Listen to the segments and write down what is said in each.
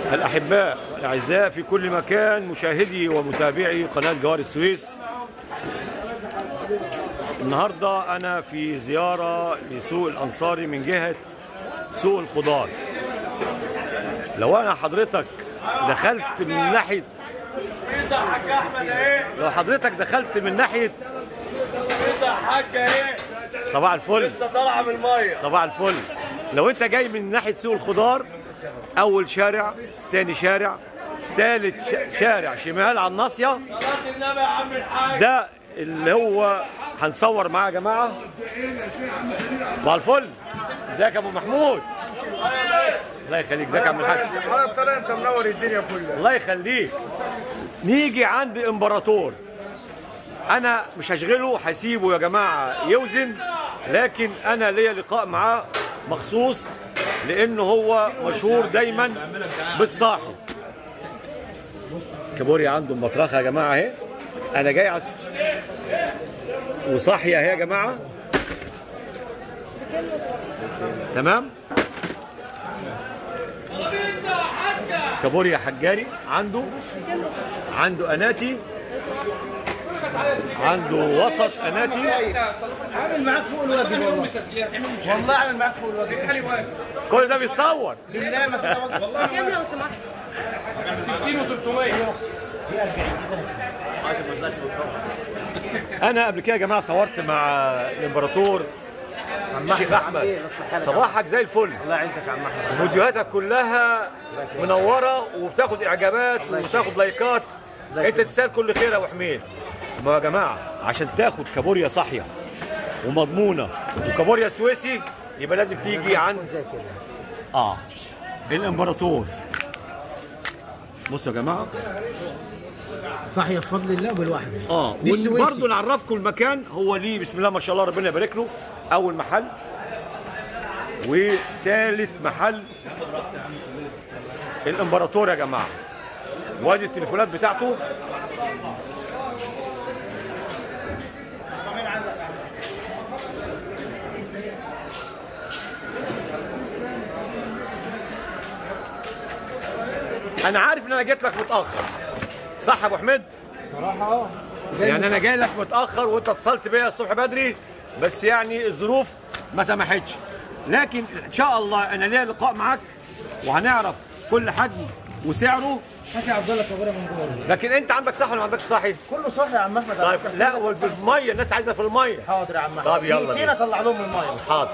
الأحباء الأعزاء في كل مكان، مشاهدي ومتابعي قناة جوار السويس. النهاردة أنا في زيارة لسوق الأنصاري من جهة سوق الخضار. لو أنا حضرتك دخلت من ناحية صباح الفل، لسه طالعه من الميه. صباح الفل. لو انت جاي من ناحيه سوق الخضار، اول شارع، تاني شارع، تالت شارع شمال على الناصيه، صلاه النبي يا عم الحاج. ده اللي هو هنصور معاه يا جماعه. صباح الفل. ازيك يا ابو محمود؟ الله يخليك. ازيك يا عم الحاج؟ على الطريق انت منور الدنيا كلها. الله يخليك. نيجي عند امبراطور، انا مش هشغله، هسيبه يا جماعه يوزن، لكن انا ليا لقاء معاه مخصوص لانه هو مشهور دايما بالصاحي. كابوريا عنده مطرخه يا جماعه اهي، انا جاي وصاحيه اهي يا جماعه. تمام. كابوريا حجاري عنده اناتي، عنده وسط اناتي. عامل معاك فوق الواجب والله عامل معاك فوق الواجب. كل ده بيتصور بالله ما تتوقع والله. كام لو سمحت؟ 60 و300. انا قبل كده يا جماعه صورت مع الامبراطور الشيخ احمد. صباحك زي الفل. الله يعزك يا عم احمد. فيديوهاتك كلها منوره وبتاخد اعجابات وبتاخد لايكات. انت تستاهل كل خير يا ابو حميد. يا جماعه عشان تاخد كابوريا صاحيه ومضمونه وكابوريا سويسي يبقى لازم تيجي عند الامبراطور. بصوا يا جماعه، صحيح بفضل الله وبالوحده. وبرضه نعرفكم المكان. هو ليه بسم الله ما شاء الله ربنا يبارك له اول محل وثالث محل الامبراطور يا جماعه. وادي التليفونات بتاعته. انا عارف ان انا جيت لك متاخر، صح يا ابو حميد؟ صراحه يعني انا جاي لك متاخر وانت اتصلت بيا الصبح بدري، بس يعني الظروف ما سمحتش. لكن ان شاء الله انا ليا لقاء معاك وهنعرف كل حجم وسعره. حكي عبد الله كبيره من جوه. لكن انت عندك صح ولا ما عندكش صحي؟ كله صح يا عم احمد. طيب لا، وفي الميه الناس عايزه في الميه. حاضر يا عم احمد. طب يلا فينا طلع لهم الميه. حاضر.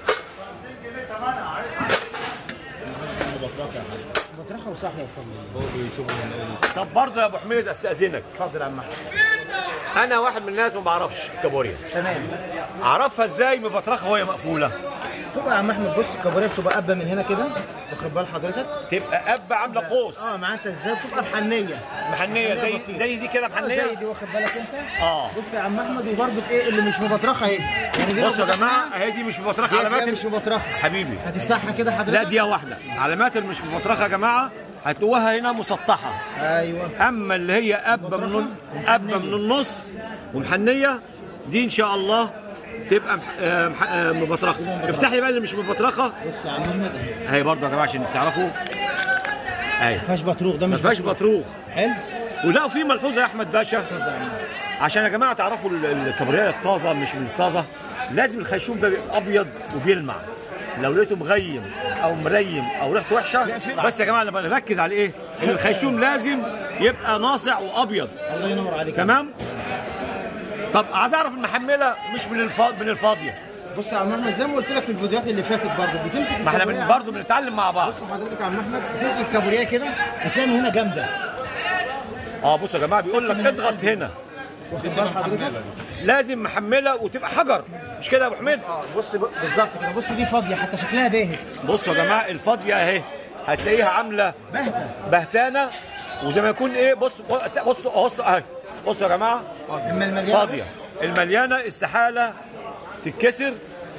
بطرخه وصحي يا فندم. طب برضه يا ابو حميد استاذنك. اتفضل يا عم احمد. انا واحد من الناس ما بعرفش كابوريا. تمام. اعرفها ازاي مبطرخه وهي مقفوله؟ تبقى يا عم احمد بص الكابوريا بتبقى قبه من هنا كده، واخد بال حضرتك؟ تبقى قبه عامله قوس. معناتها ازاي بتبقى محنيه. محنيه زي دي كده محنيه. زي دي واخد بالك انت؟ بص يا عم احمد، وبربط ايه اللي مش مبطرخه اهي. يعني دي بصوا يا جماعه اهي، دي مش مبطرخه. علامات مش مبطرخه حبيبي. هتفتحها كده حضرتك؟ لا دي واحده. علامات اللي مش مبطرخه يا جماعه هتلاقوها هنا مسطحه. ايوه. اما اللي هي قبه من النص ومحنيه دي ان شاء الله تبقى مبطرخه. افتح لي بقى اللي مش مبطرخه. بص يا عم احمد اهي برضه يا جماعه عشان تعرفوا اهي ما فيهاش بطروخ. ده مش ما فيهاش بطروخ. حلو. ولا في ملحوظه يا احمد باشا عشان يا جماعه تعرفوا الكابوريا الطازه مش من الطازه، لازم الخيشوم ده يبقى ابيض وبيلمع. لو لقيته مغيم او مريم او ريحته وحشه، بس يا جماعه انا بركز على ايه؟ ان الخيشوم لازم يبقى ناصع وابيض. الله ينور عليك. تمام. طب عايز اعرف المحمله مش من الفاضيه. بص يا عم احمد، زي ما قلت لك في الفيديوهات اللي فاتت برضه بتمسك. ما احنا برضه بنتعلم مع بعض. بص حضرتك يا عم احمد، بتمسك الكابوريا كده هتلاقي من هنا جامده. بصوا يا جماعه بيقول لك اضغط هنا. واخد بال حضرتك؟ لازم محمله وتبقى حجر، مش كده يا ابو حميد؟ بص بالظبط كده. بص دي فاضيه حتى شكلها باهت. بصوا يا جماعه الفاضيه اهي هتلاقيها عامله بهتانه، وزي ما يكون ايه. بصوا اهي. بصوا يا جماعه فاضيه. المليانه استحاله تتكسر.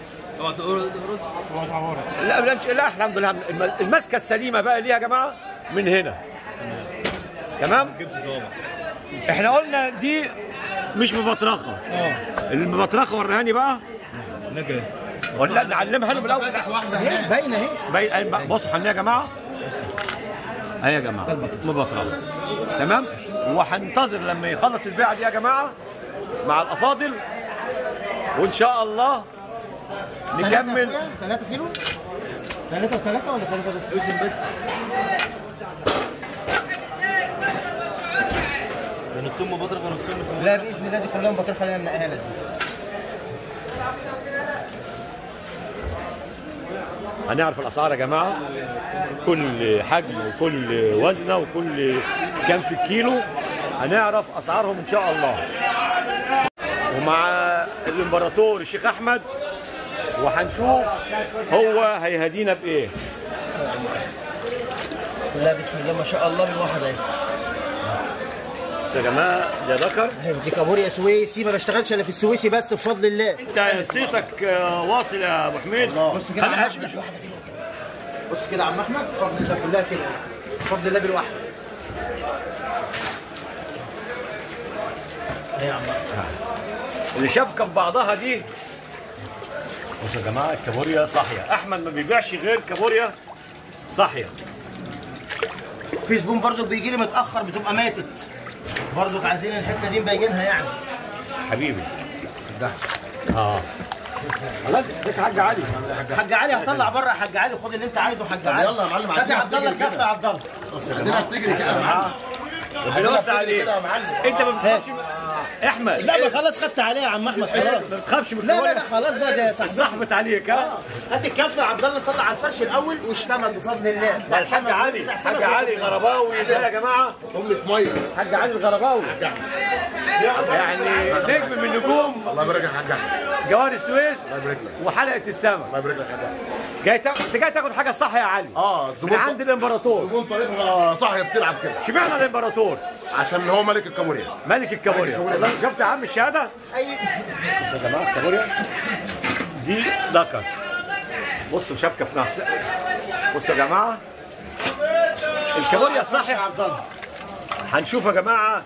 لا الحمد لله. المسكه السليمه بقى ليها يا جماعه من هنا. تمام. احنا قلنا دي مش مبطرخه. المبطرخه وريهاني بقى. ولا نعلمها له بالاول. باينه اهي. بصوا حنيه يا جماعه. اهي يا جماعه مبطرخه تمام. وهننتظر لما يخلص البيعه دي يا جماعه مع الافاضل، وان شاء الله نكمل. 3 كيلو 3 و3 ولا 3 بس؟ بس نصهم مبطرخه ونصهم لا باذن الله دي كلها مبطرخه اللي انا منقيها لك. هنعرف الاسعار يا جماعه، كل حجم وكل وزنه وكل كام في الكيلو هنعرف اسعارهم ان شاء الله. ومع الامبراطور الشيخ احمد، وهنشوف هو هيهدينا بايه. لا بسم الله ما شاء الله من واحد اهي. بس يا جماعه ده ذكر. دي كابوريا سويسي، ما بشتغلش الا في السويسي بس بفضل الله. انت صيتك واصل يا ابو حميد. بص كده يا عم احمد، بص كده يا عم احمد بفضل الله كلها كده بفضل الله بالواحده. ايه يا عم اللي شبكه في بعضها دي. بصوا يا جماعه الكابوريا صاحيه، احمد ما بيبيعش غير كابوريا صاحيه. في زبون برضو بيجي لي متاخر بتبقى ماتت، برضو عايزين الحته دي مبينها يعني. حبيبي ده خلاص ازيك يا حاج علي. حاج علي هطلع بره يا حاج علي، خد اللي انت عايزه يا حاج علي. يلا يا معلم عايزين عبد الله الكفه يا عبد الله. عايزينها بتجري كده يا معلم. بنوسع عليك انت ما بتخافش احمد. لا ما خلاص خدت عليه يا عم احمد خلاص. ما بتخافش من لا لا خلاص بقى ده صاحبي صاحبت عليك. هات الكفه يا عبد الله نطلع على الفرش الاول والسمك بفضل الله. الحاج علي، حاج علي غرباوي ده يا جماعه. هم في ميه. حاج علي الغرباوي يعني نجم من نجوم. الله يبارك لك يا حاج جوار السويس. الله يبارك لك. وحلقه السمك. الله يبارك لك يا حاج انت جاي تاخد حاجه صح يا علي. الزبون من عند الامبراطور. الزبون طالبها صاحيه بتلعب كده. اشمعنى الامبراطور؟ عشان هو ملك الكابوريا. ملك الكابوريا. والله شفت يا عم الشهاده؟ ايوه بصوا يا جماعه الكابوريا دي ذكر. بصوا شبكه في نفسها. بصوا يا جماعه الكابوريا الصحي. عبد الله هنشوف يا جماعه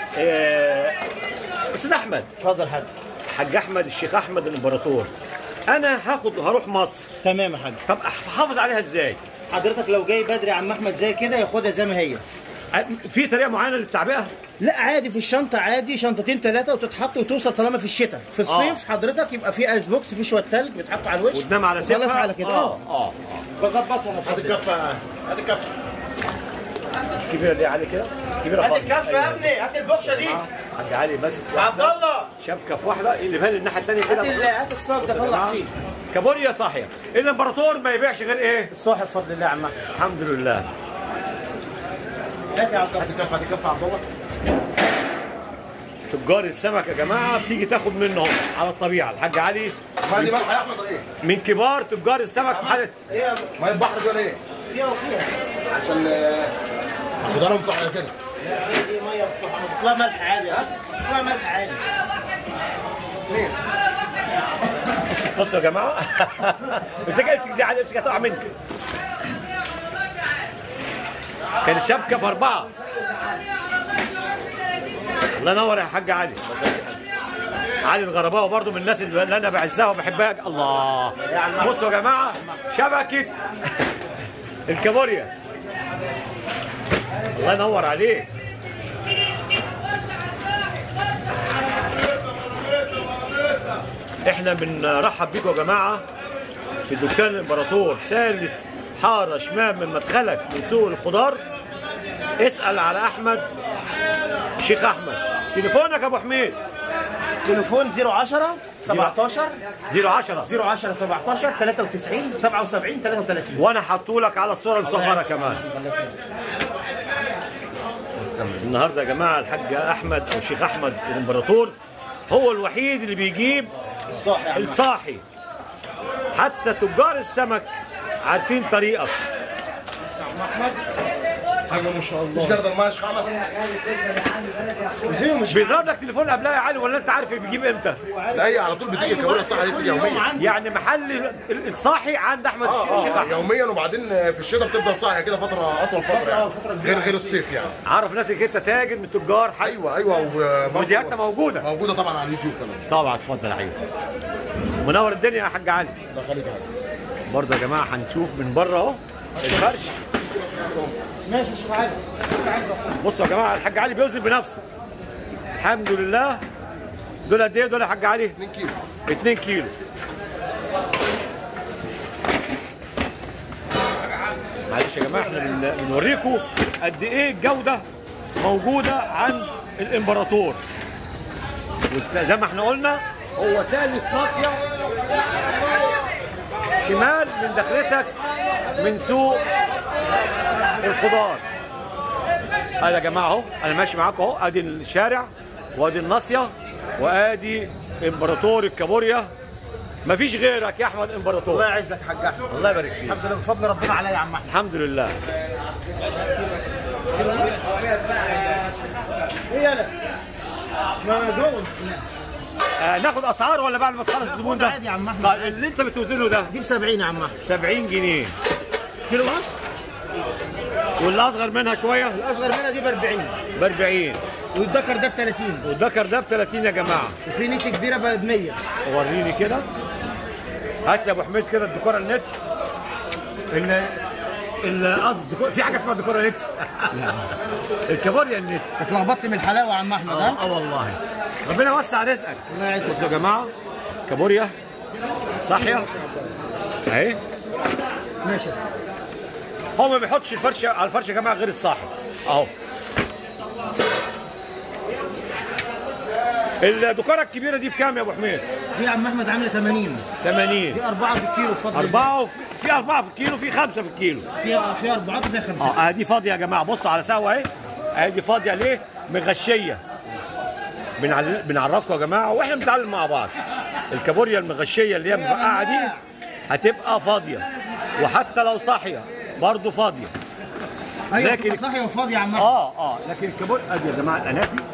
استاذ احمد. اتفضل حاج. حاج احمد الشيخ احمد الامبراطور، انا هروح مصر. تمام يا حاج. طب احافظ عليها ازاي؟ حضرتك لو جاي بدري يا عم احمد زي كده ياخدها زي ما هي. في طريقه معينه للتعبئه؟ لا عادي في الشنطه، عادي شنطتين 3 وتتحط وتوصل طالما في الشتاء. في الصيف حضرتك يبقى في ايس بوكس في شويه ثلج بيتحطوا على الوش وتنام على سقفها. خلاص على كده. بظبطها انا. هات الكفه هات الكفه. الكبيره دي علي كده كبيره هات خالص. الكفه يا ابني، هات البوكشه دي. حاج علي ماسك عبد الله شبكه في واحده اللي بالي الناحيه الثانيه كده. هات الصاج ده طلع فيه. كابوريا صاحيه. الامبراطور ما يبيعش غير ايه؟ الصاحب بفضل الله يا عم احمد. الحمد لله. هات يا عبد الله. هات الكفه هات الكفه يا عبد الله. تجار السمك يا جماعه بتيجي تاخد منهم على الطبيعه. الحاج علي ما دي ملح يا احمد ولا ايه؟ من كبار تجار السمك في حاله. ايه ميه البحر دي ولا ايه؟ فيها وفيها. عشان خضارهم صح كده. دي ميه بتطلع ملح عادي يا بتطلع ملح عادي. ليه؟ بصوا يا جماعه امسك دي على امسك هتقع منك. كان الشبكه في 4. الله ينور يا حاج علي. علي الغرباوي برضو من الناس اللي انا بعزها وبحبها. الله بصوا يا جماعه شبكه الكابوريا. الله ينور عليك. احنا بنرحب بيكم يا جماعه في دكان الامبراطور، ثالث حاره شمال من مدخلك من سوق الخضار. اسال على احمد شيخ احمد. تليفونك يا ابو حميد؟ تليفون 010 17 010 010 17 93 77 33. وانا حاطولك على الصوره المصغره كمان. النهارده يا جماعه الحاج احمد او الشيخ احمد الامبراطور هو الوحيد اللي بيجيب الصاحي. حتى تجار السمك عارفين طريقك. حاجه ما شاء الله. مش جرد الميه يا شيخ احمد. مش بيضرب لك تليفون قبلها يا علي ولا انت عارف بيجيب امتى؟ لا هي على طول بتيجي الكابوريا الصح دي بتيجي يوميا. يعني محل الصاحي عند احمد الشيخ احمد يوميا. وبعدين في الشتاء بتفضل صاحيه كده فتره اطول فتره يعني. غير الصيف يعني. عرف ناس انك انت تاجر من التجار. ايوه فيديوهاتنا موجوده طبعا على اليوتيوب كمان. طبعا. اتفضل يا حبيبي. منور الدنيا يا حاج علي. الله يخليك يا حبيبي. برضه يا جماعه هنشوف من بره اهو الفرش. ماشي يا شيخ علي. بصوا يا جماعه الحاج علي بيوزن بنفسه. الحمد لله. دول قد ايه دول يا حاج علي؟ 2 كيلو. 2 كيلو. معلش يا جماعه احنا بنوريكم قد ايه الجوده موجوده عند الامبراطور. زي ما احنا قلنا هو ثالث ناصيه شمال من دخلتك من سوق الخضار. ادي يا جماعه اهو انا ماشي معاكم اهو، ادي الشارع وادي الناصيه وادي امبراطور الكابوريا. مفيش غيرك يا احمد امبراطور. الله يعزك يا حاج احمد. الله يبارك فيك. الحمد لله بفضل ربنا عليا يا عم احمد. الحمد لله. ايه يالا؟ ما جوه. ناخد اسعار ولا بعد ما تخلص الزبون ده؟ عادي يا عم احمد. طيب اللي انت بتوزنه ده دي ب 70 يا عم احمد. 70 جنيه كيلو ونص. واللي اصغر منها شويه الاصغر منها دي ب 40. ب 40 والدكر ده ب 30. والذكر ده ب 30 يا جماعه. وفي نيتي كبيره ب 100. وريني كده. هات لي يا ابو حميد كده الديكور النت. قصدي في حاجه اسمها الديكور النت. الكابوريا النت. اتلخبطت من الحلاوه يا عم احمد. ها؟ والله. ربنا يوسع رزقك. الله يعزك. بصوا يا جماعه كابوريا صاحيه اهي. ماشي. هو ما بيحطش الفرشه على الفرشه يا جماعه غير الصاحي اهو. الدكاره الكبيره دي بكام يا ابو حميد؟ دي يا عم احمد عامله 80. 80. دي 4 في الكيلو بفضل الله. 4 في 4 في الكيلو في 5 في الكيلو. فيها 4 وفيها 5. دي فاضيه يا جماعه. بصوا على سوا اهي. اهي دي فاضيه ليه؟ مغشيه. بنعرفكم يا جماعه واحنا بنتعلم مع بعض. الكابوريا المغشيه اللي هي مفقعه دي هتبقى فاضيه، وحتى لو صاحيه برضه فاضيه. ايوه لكن لكن صاحيه وفاضيه يا عم احمد. لكن الكابوريا ادي يا جماعه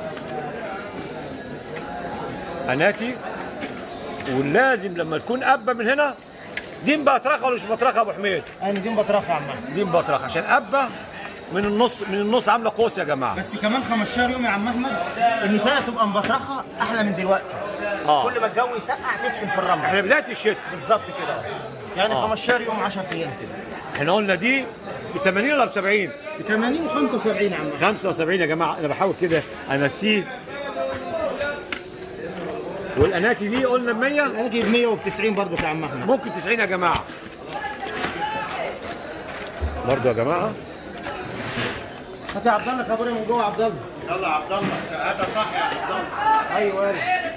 اناتي ولازم لما تكون قبه من هنا. دي مبطرخه ولا مش مبطرخه يا ابو حميد؟ انا دي مبطرخه يا عم احمد. دي مبطرخه عشان قبه من النص عامله قوس يا جماعه. بس كمان 15 يوم يا عم احمد النتايه تبقى مبطرخه احلى من دلوقتي. كل ما الجو يسقع تدفن في الرمل. احنا بدايه الشتاء بالظبط كده. يعني 15 يوم 10 ايام كده. احنا قلنا دي ب 80 ولا ب 70؟ ب 80 و75 يا عم احمد. 75 يا جماعه. انا بحاول كده انسيه. والاناتي دي قلنا ب 100. الاناتي ب 100 وب 90 برضه يا عم احمد. ممكن 90 يا جماعه. برضه يا جماعه. هات يا عبد الله كابوريا من جوه يا عبد الله. يلا يا عبد الله هاتها صح يا عبد الله. ايوه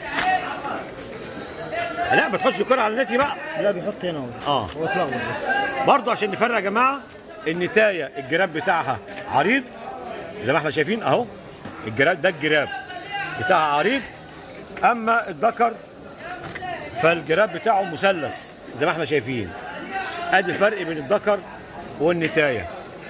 لا ما تحطش الكرة على النتي بقى. لا بيحط هنا اهو. هو اتلخبط بس. برضه عشان نفرق يا جماعه النتايه الجراب بتاعها عريض زي ما احنا شايفين اهو. الجراب ده الجراب بتاعها عريض، اما الذكر فالجراب بتاعه مثلث زي ما احنا شايفين. ادي الفرق بين الذكر والنتايه.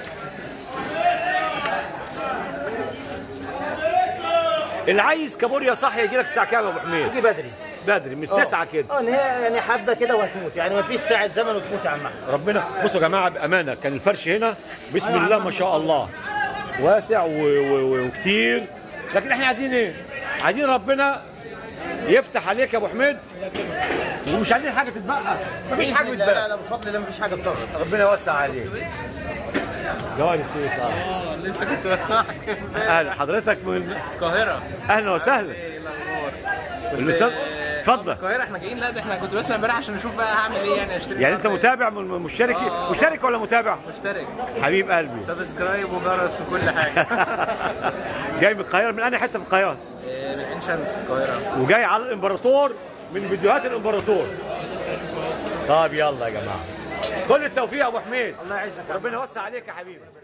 اللي عايز كابوريا صح يجي لك الساعه كام يا ابو حميد؟ يجي بدري. بدري مش 9 كده. ان هي يعني حبه كده وهتموت، يعني ما فيش ساعه زمن وتموت يا عم احمد. ربنا. بصوا يا جماعه بامانه كان الفرش هنا بسم الله ما شاء الله واسع وكتير، لكن احنا عايزين ايه؟ عايزين ربنا يفتح عليك يا ابو حميد، ومش عايزين حاجه تتبقى. مفيش حاجه تتبقى. لا بفضل الله مفيش حاجه بتغلط. ربنا يوسع عليك. جوال السويس. لسه كنت بسمعك. اهلا حضرتك من القاهرة. اهلا وسهلا. ايه الاخبار؟ الاستاذ اتفضل. القاهرة احنا جايين. لا ده احنا كنت بسمع امبارح عشان اشوف بقى هعمل ايه، يعني اشتري. يعني انت متابع مشترك مشترك ولا متابع؟ مشترك. حبيب قلبي. سبسكرايب وجرس وكل حاجة. جاي من القاهره. من انهي حته في القاهره؟ من عين شمس القاهرة. وجاي على الامبراطور من فيديوهات الامبراطور. طب يلا يا جماعه كل التوفيق يا ابو حميد. الله يعزك. ربنا يوسع عليك يا حبيبي.